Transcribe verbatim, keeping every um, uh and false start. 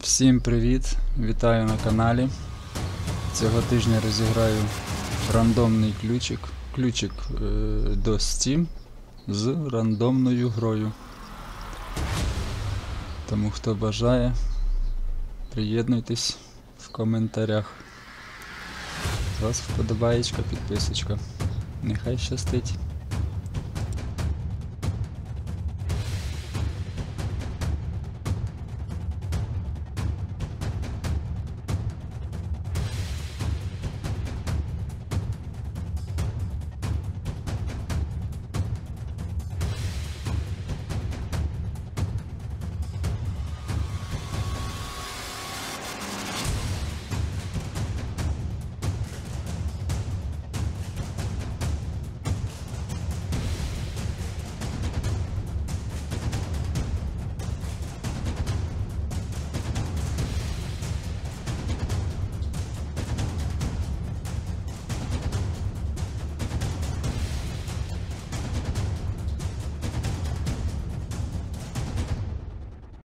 Всім привіт! Вітаю на каналі. Цього тижня розіграю рандомний ключик. Ключик е до Steam з рандомною грою. Тому хто бажає, приєднуйтесь в коментарях. З вас вподобаєчка, підписочка. Нехай щастить!